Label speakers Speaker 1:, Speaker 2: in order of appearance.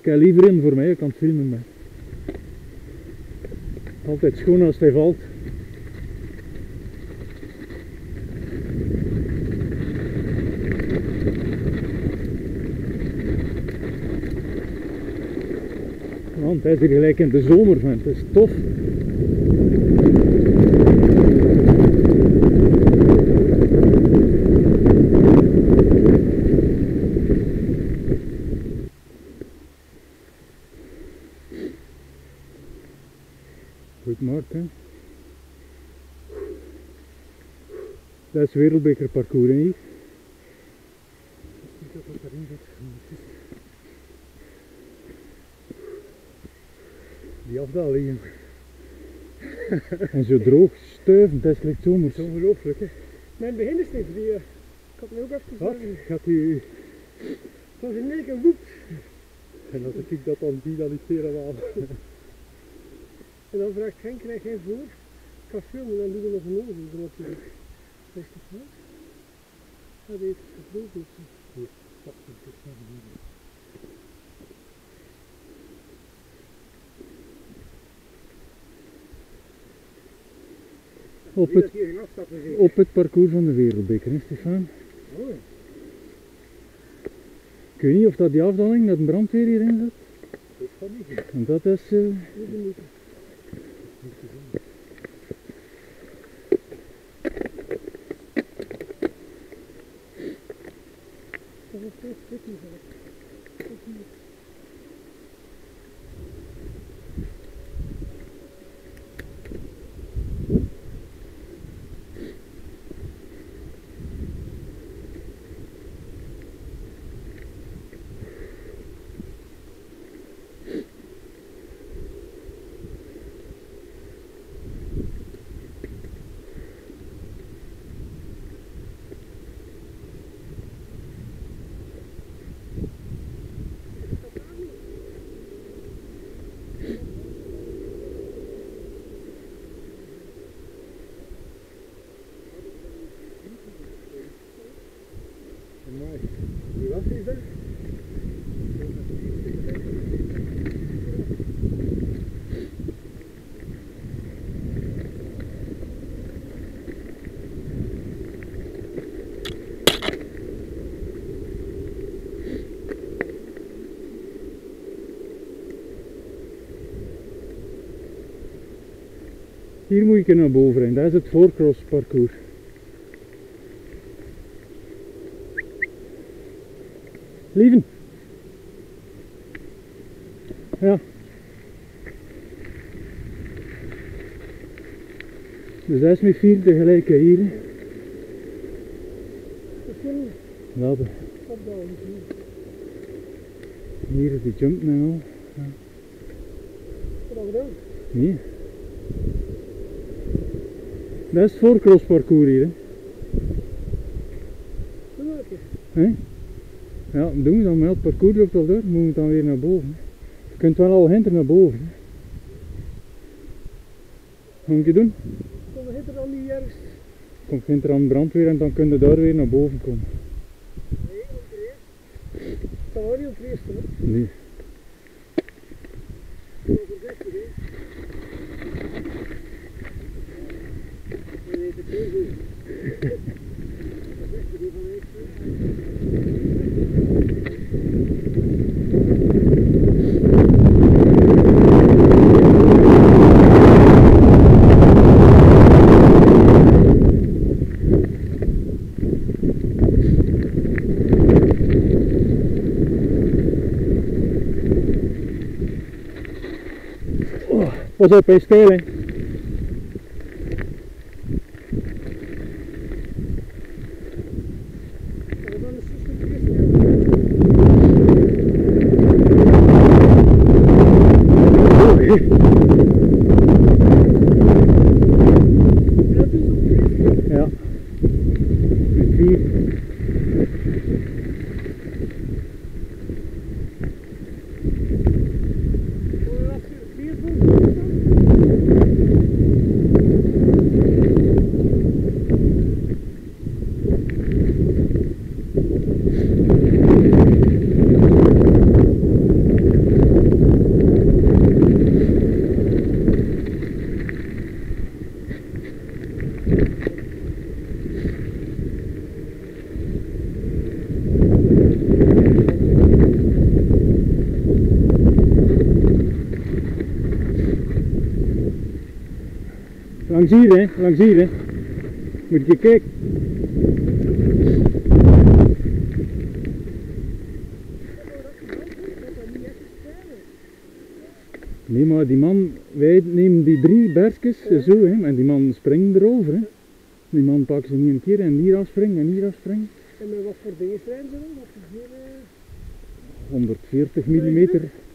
Speaker 1: heb liever in voor mij, ik kan het filmen. Maar. Altijd schoon als hij valt. Want hij is hier gelijk in de zomer, man. Het is tof. Goed Mark, hè? Dat is wereldbekerparcours hier.
Speaker 2: Die afdaling.
Speaker 1: En zo droog, stuivend, dat is slecht zomers.
Speaker 2: Dat is ongelooflijk, hè?
Speaker 3: Mijn begin is niet, ik had me ook even
Speaker 2: Wat?
Speaker 3: zeggen.
Speaker 2: Gaat u...
Speaker 3: Het was in één keer woep.
Speaker 2: En als ik dat dan zie, dan is het helemaal...
Speaker 3: En dan vraagt Henk, krijg jij voor? Ik ga filmen, dan doen we nog een ogen natuurlijk. Dat is toch goed? Dat heeft gedroogd of zo.
Speaker 2: Ja, dat is het van hier.
Speaker 1: Op het parcours van de wereldbeker, hè Stefan?
Speaker 2: Oh.
Speaker 1: Ik weet niet of dat die afdaling, dat een brandweer hierin zit.
Speaker 2: Dat kan niet.
Speaker 1: Want dat is...
Speaker 3: Dat is steeds tricky voor
Speaker 2: Amai. Wie was is dat?
Speaker 1: Hier moet je naar boven rijden, dat is het voorcrossparcours. Lieven. Ja. Dus dat is met 4 tegelijk hier. Hè. Laten. Hier is die jumpen en al. Ja.
Speaker 3: Wat hebben we gedaan?
Speaker 1: Nee. Dat is het voorcrossparcours hier. Hè.
Speaker 3: Doe maar een keer.
Speaker 1: Hè? Ja, doen we dan, maar het parcours loopt al door, moeten we dan weer naar boven. Hè. Je kunt wel al hinter naar boven. Hè. Ga ik je doen?
Speaker 3: Kom we hinter dan niet ergens?
Speaker 1: Komt hinter aan de brandweer en dan kun je daar weer naar boven komen.
Speaker 3: Nee, op de eerste. Dat was niet op de eerste, hè?
Speaker 1: Nee.
Speaker 3: Overzichtig, hè? Je weet het heel goed. Voorzichtig, hè, van eerste.
Speaker 1: Pas op, hij is stijl, hè.
Speaker 3: We gaan de zus niet vergeten.
Speaker 1: Ja. Met 4. Langs hier, hè? Langs hier, hè? Moet je kijken. Nee, maar die man, wij nemen die 3 bergjes zo, hè, en die man springt erover, hè. Die man pakt ze niet een keer en hier afspringen en hier afspringen.
Speaker 3: En met wat voor dingen zijn ze dan? Wat voor
Speaker 1: 140 mm